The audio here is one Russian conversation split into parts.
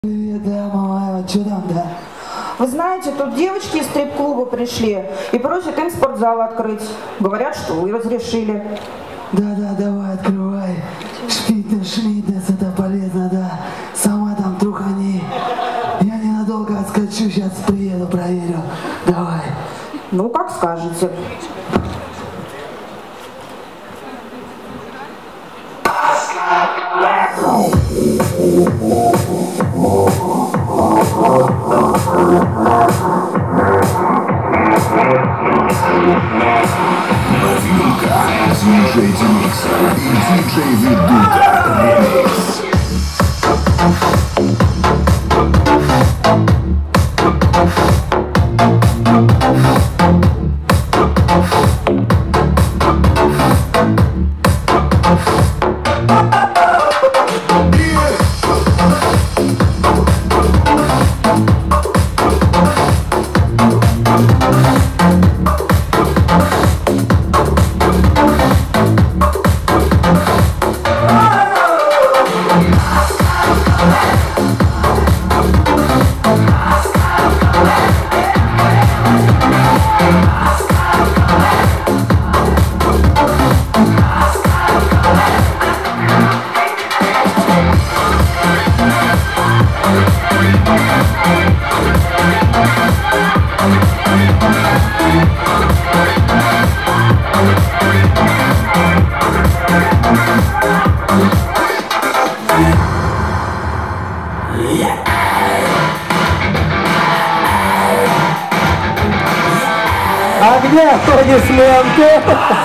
Привет, да, мама, что там, да? Вы знаете, тут девочки из стрип-клуба пришли и просят им спортзал открыть. Говорят, что вы разрешили. Да, давай, открывай. Шпитнес, это полезно, да. Сама там трухани. Я ненадолго отскочу, сейчас приеду, проверю. Давай. Ну, как скажете. Новинка диджей Дениса и диджей Ведута ремикс. А где аплодисменты?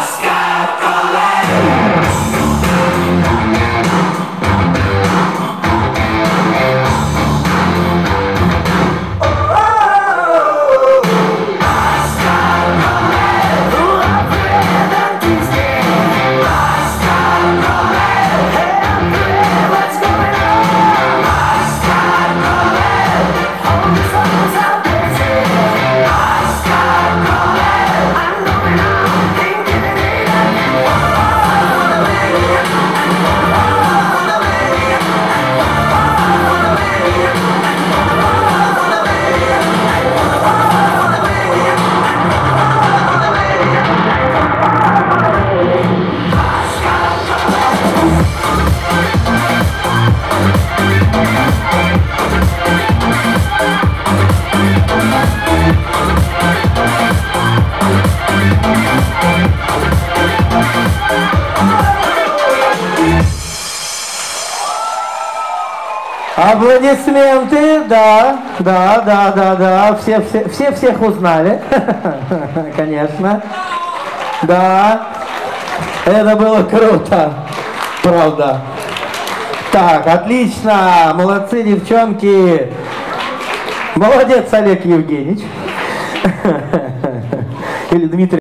Аплодисменты, да, все всех узнали, конечно, да, это было круто, правда. Так, отлично, молодцы, девчонки, молодец, Олег Евгеньевич, или Дмитрий.